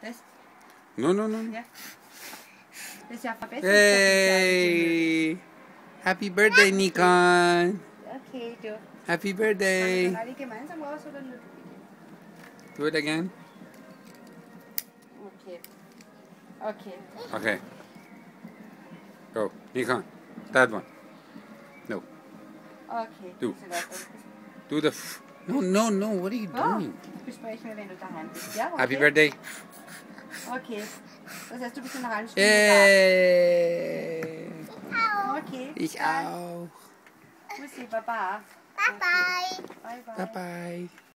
Das? No. Ja. Das ist ja verbessert. Hey! Happy birthday, Nikon! Okay, du. Happy Wollen wir birthday! dann alle gemeinsam raus oder nur? Do it again. Okay. Okay. Okay. Go, Nikon. That one. No. Okay. Du. Ist in Ordnung. Do the. No. What are you Oh, doing? besprechen wir, wenn du daheim bist. Ja, okay. Happy birthday. Okay. Das heißt, du bist in einer halben Stunde Yay! da. Okay. Ich dann auch. Tschüssi, Baba. Bye bye. Bye, bye. Bye bye.